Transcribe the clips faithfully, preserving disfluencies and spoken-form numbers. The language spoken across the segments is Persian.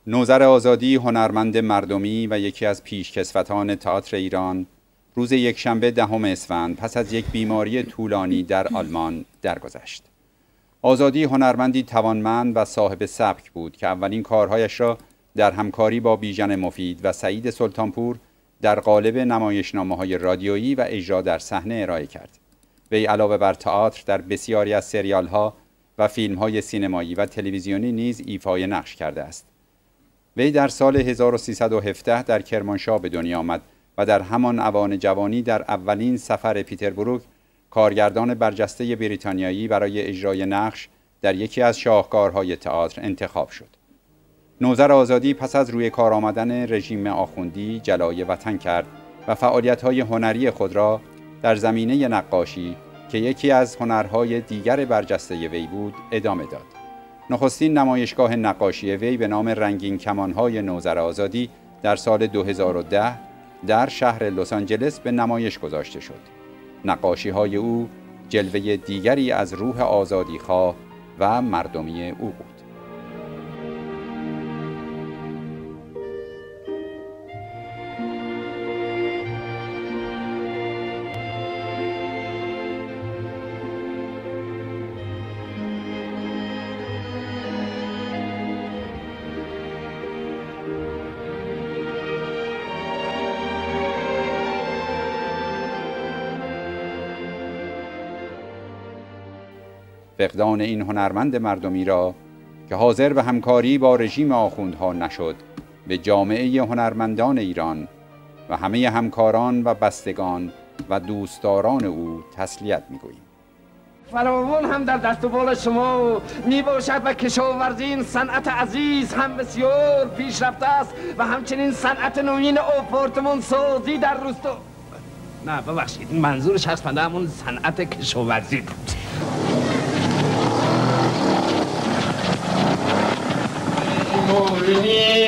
نوذر آزادی هنرمند مردمی و یکی از پیشکسوتان تئاتر ایران روز یکشنبه دهم اسفند پس از یک بیماری طولانی در آلمان درگذشت. آزادی هنرمندی توانمند و صاحب سبک بود که اولین کارهایش را در همکاری با بیژن مفید و سعید سلطانپور در قالب نمایشنامه‌های رادیویی و اجرا در صحنه ارائه کرد. وی علاوه بر تئاتر در بسیاری از سریال‌ها و فیلم‌های سینمایی و تلویزیونی نیز ایفای نقش کرده است. وی در سال هزار و سیصد و هفده در کرمانشاه به دنیا آمد و در همان اوان جوانی در اولین سفر پیتربروک کارگردان برجسته بریتانیایی برای اجرای نقش در یکی از شاهکارهای تئاتر انتخاب شد. نوذر آزادی پس از روی کار آمدن رژیم آخوندی جلای وطن کرد و فعالیت‌های هنری خود را در زمینه نقاشی که یکی از هنرهای دیگر برجسته وی بود ادامه داد. نخستین نمایشگاه نقاشی وی به نام رنگین کمان‌های نوذر آزادی در سال دو هزار و ده در شهر لس آنجلس به نمایش گذاشته شد. نقاشی‌های او جلوه دیگری از روح آزادیخواه و مردمی او بود. فقدان این هنرمند مردمی را که حاضر به همکاری با رژیم آخوندها نشد به جامعه هنرمندان ایران و همه همکاران و بستگان و دوستداران او تسلیت می‌گوییم. فراوان هم در دست و بال شما می باشد و کشاورزی این صنعت عزیز هم بسیار پیشرفته است و همچنین صنعت نوین آپارتمان سازی در روستا. نه ببخشید، منظور شخص بنده همون صنعت کشاورزی بود. مونی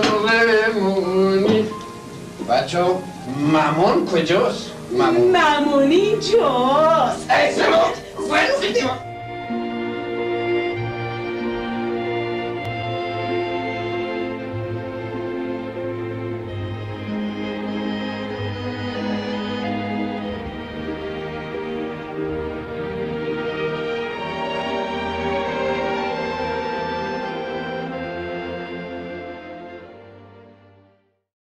مونی بچه ها ممون کجاست؟ ممونی جاست. ای سلام